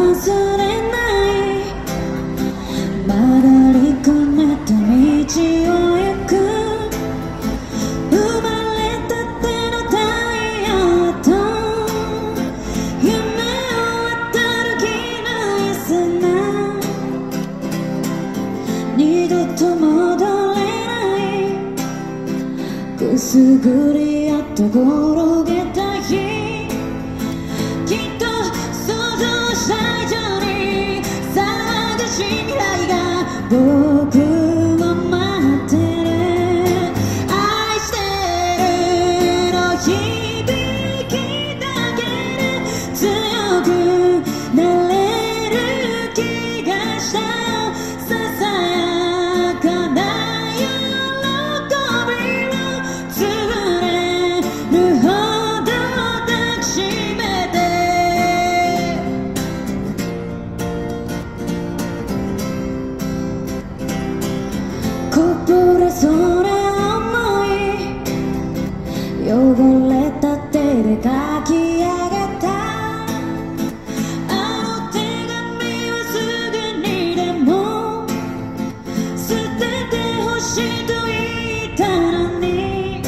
忘れない曲がりくねった道を行く生まれたての太陽と夢を渡る気ないさな二度と戻れないくすぐりやっと転げた日きっと想像した以上に騒がしい未来が僕を待ってる愛してるの響きだけで強くなれる気がしたよささやかな喜びを潰れるほど抱きしめてこぼれそうな想い汚れた手で書き上げたあの手紙はすぐにでも捨ててほしいと言ったのに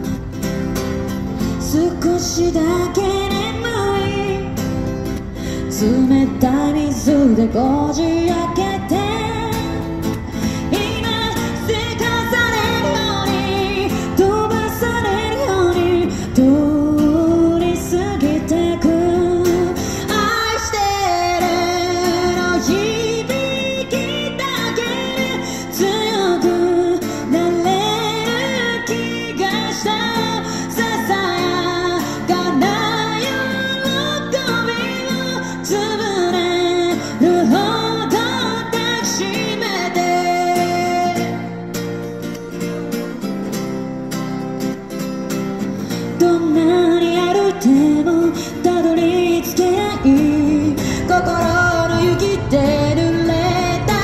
少しだけ眠い冷たい水でこじ開けてどんなに歩いてもたどり着けない心の雪で濡れた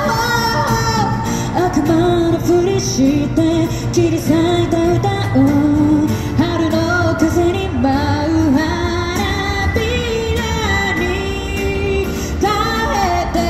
悪魔のふりして切り裂いた歌を春の風に舞う花びらに変えて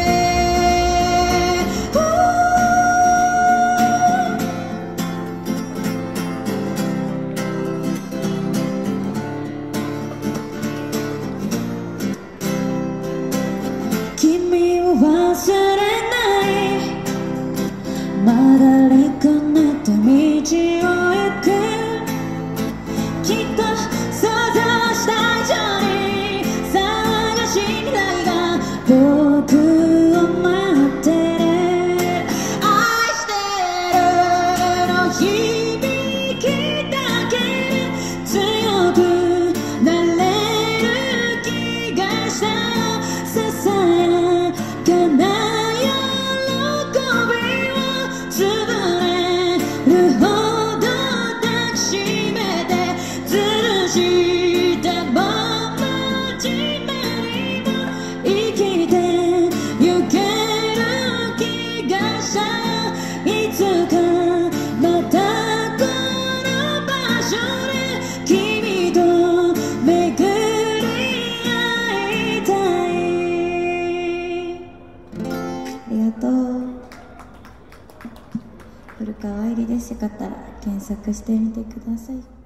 君を忘れない曲がりくねった道を行くきっと想像した以上に騒がしい未来が僕を待ってる愛してるの響きだけで強くなれる気がしたよささやかな喜びを潰れるほど抱きしめて吊るしたまま地面にも生きてゆける気がしたいつかまたこの場所で君と巡り会いたいありがとう。古川愛理です。よかったら検索してみてください。